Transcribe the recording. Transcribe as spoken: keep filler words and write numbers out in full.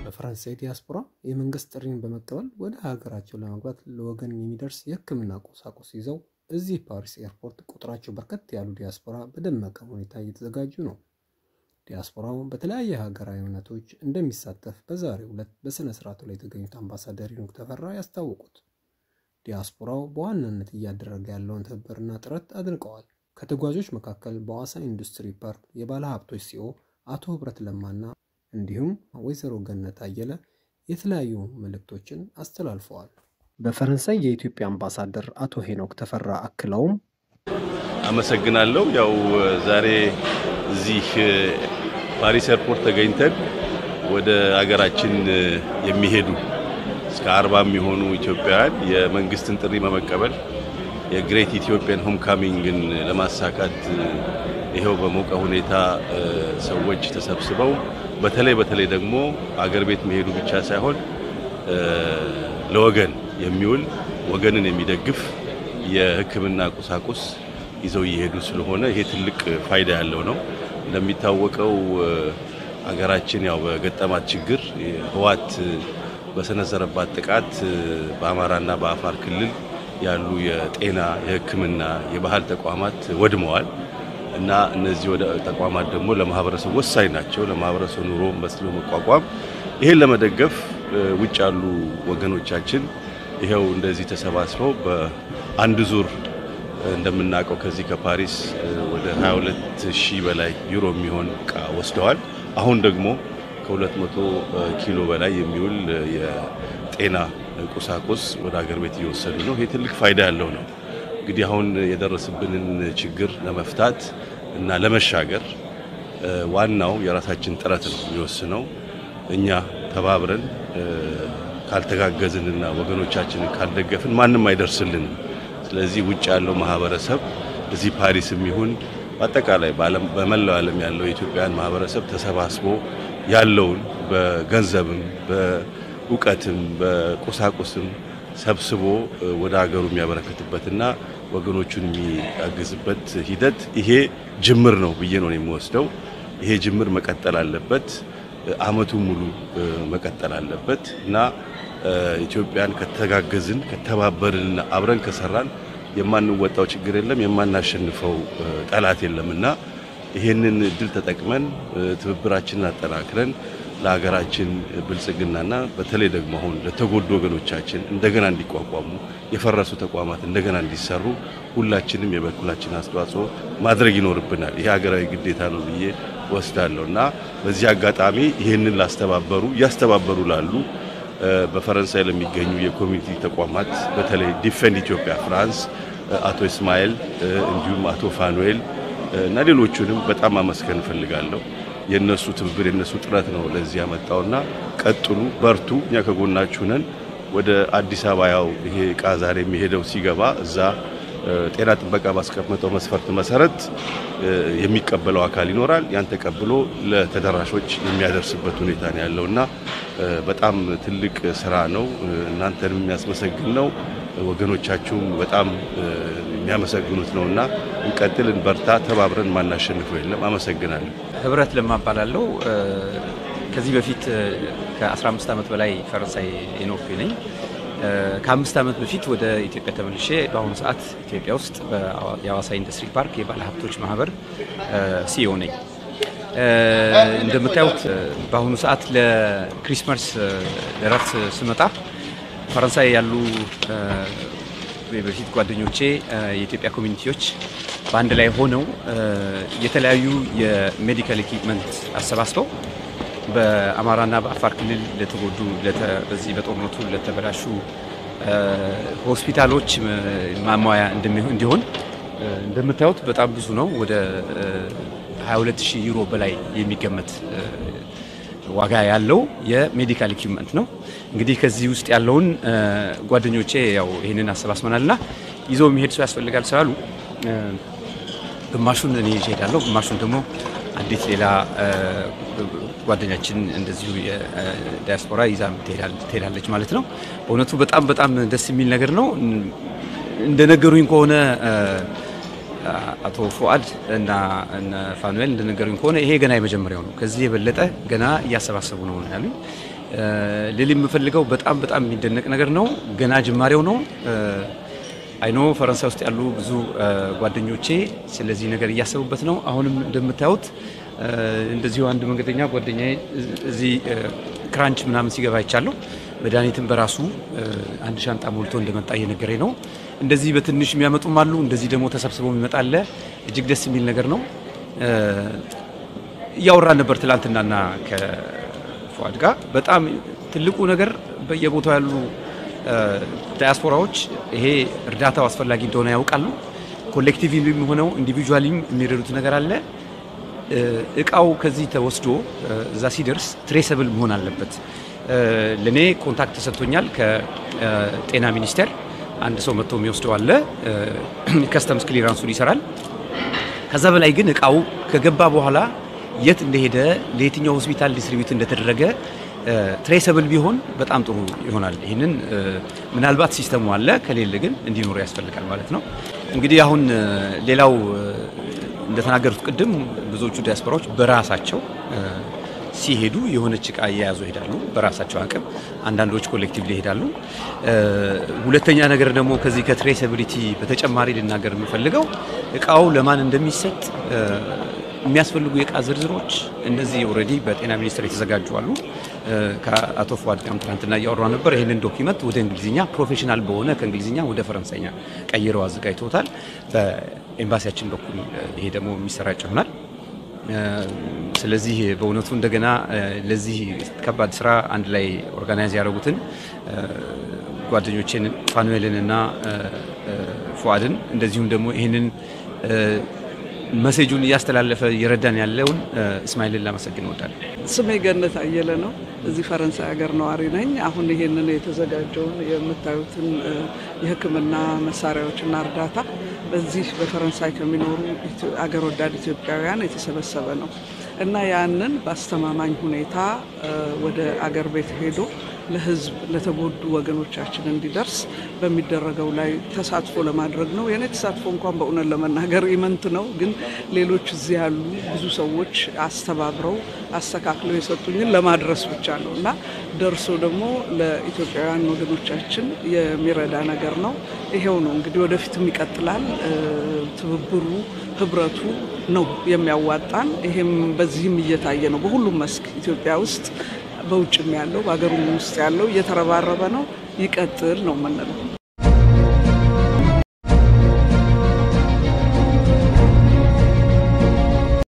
በፈረንሳይ ዲያስፖራ የመንግስት ጥሪን በመቀበል ወደ ሀገራቸው ለመግባት ለወገን የሚደርስ የሕክምና ቁሳቁስ ይዘው እዚህ ፓሪስ ኤርፖርት ቁጥራቸው በርከት ያሉ ዲያስፖራ በደመቀ ሁኔታ እየተዘጋጁ ነው። ዲያስፖራው በተለያየ ሀገራዊ እውነቶች እንደሚሳተፍ በዛሬው ዕለት በስነ ስርዓቱ ላይ የተገኙት አምባሳደር ሄኖክ ተፈራ ያስታወቁት። ዲያስፖራው በዋናነት እያደረገ ያለውን ትብብርና ጥረት አድንቀዋል። ከተጓዦች መካከል በሐዋሳ ኢንዱስትሪ ፓርክ የባለ ሀብቶች ሲኦ አቶ ህብረት ለማና እንዲሁም ወይዘሮ ገነት አየለ የተለያዩ መልእክቶችን አስተላልፈዋል። በፈረንሳይ የኢትዮጵያ አምባሳደር አቶ ሄኖክ ተፈራ አክለውም አመሰግናለሁ። ያው ዛሬ እዚህ ፓሪስ ኤርፖርት ተገኝተን ወደ ሀገራችን የሚሄዱ እስከ አርባ የሚሆኑ ኢትዮጵያውያን የመንግስትን ጥሪ በመቀበል የግሬት ኢትዮጵያን ሆም ካሚንግን ለማሳካት ይሄው በሞቀ ሁኔታ ሰዎች ተሰብስበው በተለይ በተለይ ደግሞ አገር ቤት መሄዱ ብቻ ሳይሆን ለወገን የሚውል ወገንን የሚደግፍ የሕክምና ቁሳቁስ ይዘው ይሄዱ ስለሆነ ይሄ ትልቅ ፋይዳ ያለው ነው። እንደሚታወቀው አገራችን ያው በገጠማት ችግር ህዋት በሰነዘረባት ጥቃት በአማራና በአፋር ክልል ያሉ የጤና የሕክምና የባህል ተቋማት ወድመዋል እና እነዚህ ወደ ተቋማት ደግሞ ለማህበረሰብ ወሳኝ ናቸው። ለማህበረሰብ ኑሮ መስሎ መቋቋም ይሄን ለመደገፍ ውጭ ያሉ ወገኖቻችን ይሄው እንደዚህ ተሰባስበው በአንድ ዙር እንደምናቀው ከዚህ ከፓሪስ ወደ ሃያ ሁለት ሺህ በላይ ዩሮ የሚሆን ዕቃ ወስደዋል። አሁን ደግሞ ከሁለት መቶ ኪሎ በላይ የሚውል የጤና ቁሳቁስ ወደ ሀገር ቤት እየወሰዱ ነው። ይሄ ትልቅ ፋይዳ ያለው ነው። እንግዲህ አሁን የደረሰብንን ችግር ለመፍታት እና ለመሻገር ዋናው የራሳችን ጥረት ነው የሚወስነው። እኛ ተባብረን ካልተጋገዝንና ወገኖቻችንን ካልደገፍን ማንም አይደርስልንም። ስለዚህ ውጭ ያለው ማህበረሰብ እዚህ ፓሪስም ይሁን በአጠቃላይ በመላው ዓለም ያለው የኢትዮጵያን ማህበረሰብ ተሰባስቦ ያለውን በገንዘብም በእውቀትም በቁሳቁስም ሰብስቦ ወደ ሀገሩ የሚያበረክትበትና ወገኖቹን የሚያግዝበት ሂደት ይሄ ጅምር ነው ብዬ ነው የሚወስደው። ይሄ ጅምር መቀጠል አለበት፣ አመቱ ሙሉ መቀጠል አለበት እና ኢትዮጵያን ከተጋገዝን ከተባበርንና አብረን ከሰራን የማንወጣው ችግር የለም፣ የማናሸንፈው ጠላት የለምና ይሄንን እድል ተጠቅመን ትብብራችንን አጠናክረን ለሀገራችን ብልጽግናና በተለይ ደግሞ አሁን ለተጎዱ ወገኖቻችን እንደገና እንዲቋቋሙ የፈረሱ ተቋማት እንደገና እንዲሰሩ ሁላችንም የበኩላችን አስተዋጽኦ ማድረግ ይኖርብናል። ይሄ ሀገራዊ ግዴታ ነው ብዬ ወስዳለሁና በዚህ አጋጣሚ ይሄንን ላስተባበሩ ያስተባበሩ ላሉ በፈረንሳይ ለሚገኙ የኮሚኒቲ ተቋማት በተለይ ዲፌንድ ኢትዮጵያ ፍራንስ አቶ እስማኤል እንዲሁም አቶ ፋኑኤል እና ሌሎቹንም በጣም አመስገን ፈልጋለሁ። የነሱ ትብብር የነሱ ጥረት ነው ለዚህ ያመጣውና ቀጥሉ፣ በርቱ፣ እኛ ከጎናችሁ ነን። ወደ አዲስ አበባ ያው ይሄ ዕቃ ዛሬ የሚሄደው ሲገባ እዛ ጤና ጥበቃ ባስቀመጠው መስፈርት መሰረት የሚቀበለው አካል ይኖራል። ያን ተቀብሎ ለተደራሾች የሚያደርስበት ሁኔታ ነው ያለውና በጣም ትልቅ ስራ ነው። እናንተንም የሚያስመሰግን ነው፣ ወገኖቻችሁም በጣም የሚያመሰግኑት ነውና እንቀጥል፣ እንበርታ፣ ተባብረን ማናሸንፈው የለም። አመሰግናለሁ። ህብረት ለማባላለው ከዚህ በፊት ከ15 ዓመት በላይ ፈረንሳይ የኖርኩ ነኝ። ከአምስት ዓመት በፊት ወደ ኢትዮጵያ ተመልሼ በአሁኑ ሰዓት ኢትዮጵያ ውስጥ በሐዋሳ ኢንዱስትሪ ፓርክ የባለ ሀብቶች ማህበር ሲኢኦ ነኝ። እንደምታዩት በአሁኑ ሰዓት ለክሪስማስ ለራት ስመጣ ፈረንሳይ ያሉ በፊት ጓደኞቼ የኢትዮጵያ ኮሚኒቲዎች በአንድ ላይ ሆነው የተለያዩ የሜዲካል ኢኩዊፕመንት አሰባስበው በአማራና በአፋር ክልል ለተጎዱ በዚህ በጦርነቱ ለተበላሹ ሆስፒታሎች ማሟያ እንዲሆን እንደምታዩት በጣም ብዙ ነው። ወደ ሃያ ሁለት ሺህ ዩሮ በላይ የሚገመት ዋጋ ያለው የሜዲካል ኢኩዊፕመንት ነው። እንግዲህ ከዚህ ውስጥ ያለውን ጓደኞቼ ያው ይሄንን አሰባስበናልና ይዘው የሚሄድ ሰው ያስፈልጋል ስላሉ ግማሹን እኔ እሄዳለሁ፣ ግማሹን ደግሞ አንዲት ሌላ ጓደኛችን እንደዚሁ የዲያስፖራ ይዛ ትሄዳለች ማለት ነው። በእውነቱ በጣም በጣም ደስ የሚል ነገር ነው። እንደነገሩኝ ከሆነ አቶ ፉአድ እና ፋኑኤል እንደነገሩኝ ከሆነ ይሄ ገና የመጀመሪያው ነው። ከዚህ የበለጠ ገና እያሰባሰቡ ነው ያሉኝ። ለሊ የምፈልገው በጣም በጣም የሚደነቅ ነገር ነው። ገና ጅማሬው ነው። አይኖ ፈረንሳይ ውስጥ ያሉ ብዙ ጓደኞቼ ስለዚህ ነገር እያሰቡበት ነው። አሁንም እንደምታዩት እንደዚሁ አንድ መንገደኛ ጓደኛዬ እዚህ ክራንች ምናምን ሲገባ ይቻለው መድኃኒትን በራሱ አንድ ሻንጣ ሞልቶ እንደመጣ እየነገረኝ ነው። እንደዚህ በትንሽ የሚያመጡም አሉ። እንደዚህ ደግሞ ተሰብስበው የሚመጣለ እጅግ ደስ የሚል ነገር ነው። ያወራን ነበር ትላንትናና ከፏድ ጋር በጣም ትልቁ ነገር በየቦታው ያሉ ዳያስፖራዎች ይሄ እርዳታው አስፈላጊ እንደሆነ ያውቃሉ። ኮሌክቲቭሊም ሆነው ኢንዲቪጁዋሊም የሚረዱት ነገር አለ። እቃው ከዚህ ተወስዶ እዛ ሲደርስ ትሬሰብል መሆን አለበት። ለኔ ኮንታክት ተሰጥቶኛል ከጤና ሚኒስቴር አንድ ሰው መጥቶ የሚወስደው አለ። ከስተምስ ክሊራንሱን ይሰራል። ከዛ በላይ ግን እቃው ከገባ በኋላ የት እንደሄደ ለየትኛው ሆስፒታል ዲስትሪቢዩት እንደተደረገ ትሬሰብል ቢሆን በጣም ጥሩ ይሆናል። ይሄንን ምናልባት ሲስተሙ አለ ከሌለ ግን እንዲኖር ያስፈልጋል ማለት ነው። እንግዲህ አሁን ሌላው እንደተናገሩት ቅድም ብዙዎቹ ዲያስፖራዎች በራሳቸው ሲሄዱ የሆነች እቃ ያያዙ ይሄዳሉ በራሳቸው አቅም። አንዳንዶች ኮሌክቲቭሊ ይሄዳሉ። ሁለተኛ ነገር ደግሞ ከዚህ ከትሬሰቢሊቲ በተጨማሪ ልናገር የምፈልገው እቃው ለማን እንደሚሰጥ የሚያስፈልጉ የእቃ ዝርዝሮች እነዚህ ኦሬዲ በጤና ሚኒስቴር የተዘጋጁ አሉ። ከአቶ ፏድ ጋር ትናንትና እያወራን ነበር። ይሄንን ዶክመንት ወደ እንግሊዝኛ ፕሮፌሽናል በሆነ ከእንግሊዝኛ ወደ ፈረንሳይኛ ቀይረው አዘጋጅተውታል። በኤምባሲያችን በኩል ይሄ ደግሞ የሚሰራጭ ይሆናል። ስለዚህ በእውነቱ እንደገና ለዚህ ከባድ ስራ አንድ ላይ ኦርጋናይዝ ያደረጉትን ጓደኞቼን ፋኑኤልንና ፏድን እንደዚሁም ደግሞ ይሄንን መሴጁን ያስተላለፈ ይረዳን ያለውን እስማኤልን ለማመስገን እወዳለሁ። ስሜ ገነት አየለ ነው። እዚህ ፈረንሳይ ሀገር ነዋሪ ነኝ። አሁን ይሄንን የተዘጋጀውን የምታዩትን የሕክምና መሳሪያዎችና እርዳታ በዚህ በፈረንሳይ ከሚኖሩ አገር ወዳድ ኢትዮጵያውያን የተሰበሰበ ነው እና ያንን በአስተማማኝ ሁኔታ ወደ አገር ቤት ሄዶ ለህዝብ ለተጎዱ ወገኖቻችን እንዲደርስ በሚደረገው ላይ ተሳትፎ ለማድረግ ነው። የኔ ተሳትፎ እንኳን በእውነት ለመናገር ኢመንት ነው፣ ግን ሌሎች እዚህ ያሉ ብዙ ሰዎች አስተባብረው አስተካክለው የሰጡኝን ለማድረስ ብቻ ነው እና ደርሶ ደግሞ ለኢትዮጵያውያን ወገኖቻችን የሚረዳ ነገር ነው። ይሄው ነው እንግዲህ ወደፊትም ይቀጥላል። ትብብሩ ህብረቱ ነው የሚያዋጣን። ይሄም በዚህም እየታየ ነው። በሁሉም መስክ ኢትዮጵያ ውስጥ በውጭም ያለው በአገሩም ውስጥ ያለው እየተረባረበ ነው። ይቀጥል ነው የምንለው።